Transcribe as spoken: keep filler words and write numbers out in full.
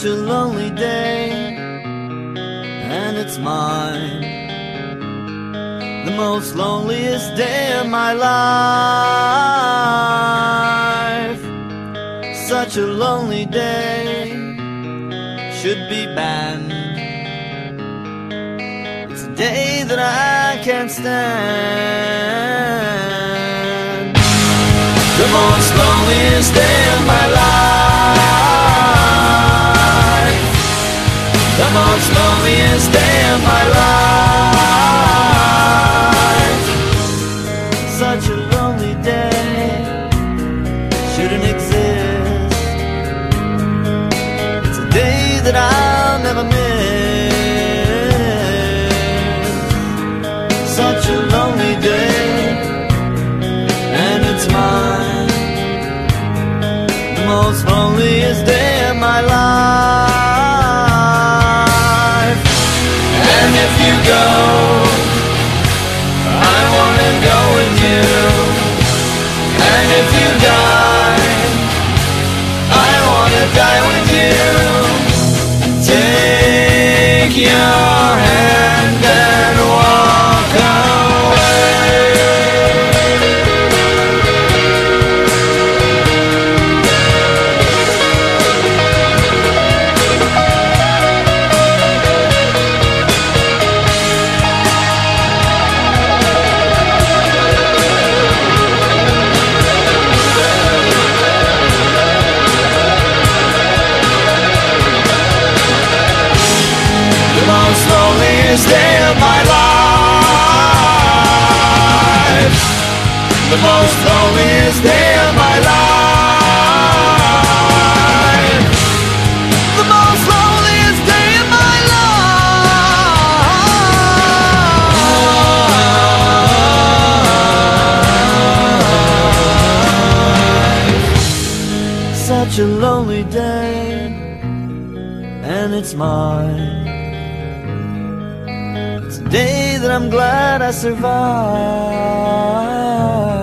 a lonely day, and it's mine, the most loneliest day of my life. Such a lonely day should be banned. It's a day that I can't stand. The most loneliest day of my life. The most loneliest day of my life. Such a lonely day shouldn't exist. It's a day that I'll never miss. Such a lonely day, and it's mine, the most loneliest day of my life. And if you go, I wanna go with you. And if you die, I wanna die with you. Take your hand and walk away. The most loneliest day of my life. The most loneliest day of my life. The most loneliest day of my life. Such a lonely day, and it's mine. It's a day that I'm glad I survived.